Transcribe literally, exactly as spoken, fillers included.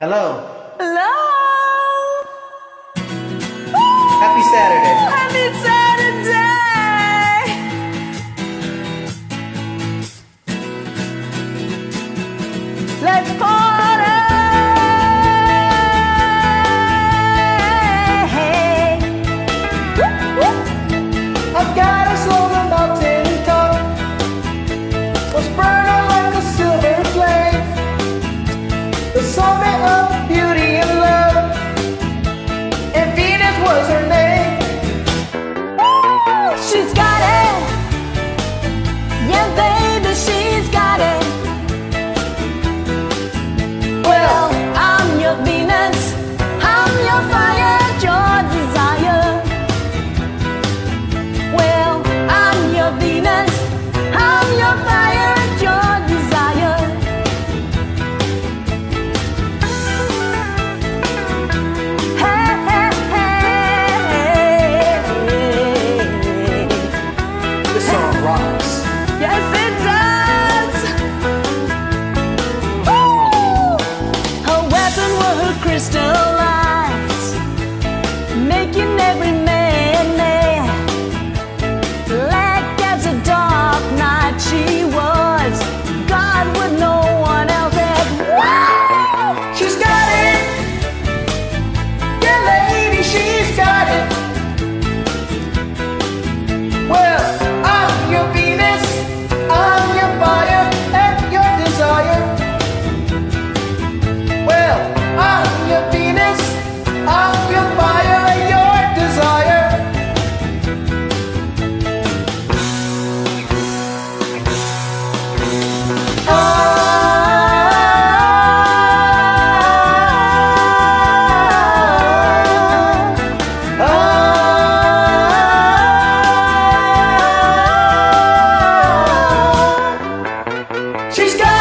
Hello. Hello. Happy Saturday. Happy Saturday. Let's party. I've got a slogan mountain top, was burning like a silver flame, the summit of beauty and love, and Venus was her name. She's got it. Yeah, baby, she's got it. Well, I'm your Venus, I'm your fire, your desire. Well, I'm your Venus, I'm your fire, your desire. Hey, hey, hey. This song rocks. Yes, it does. Woo! Her weapon were her crystal eyes, making every man mad. Black as a dark night she was, God with no one else had. Wow! She's got it. Yeah, lady, she's got it. Well, I'm your Venus, I'm your fire and your desire. Well, I'm your Venus, I'm your fire and your desire. Ah, ah, she's got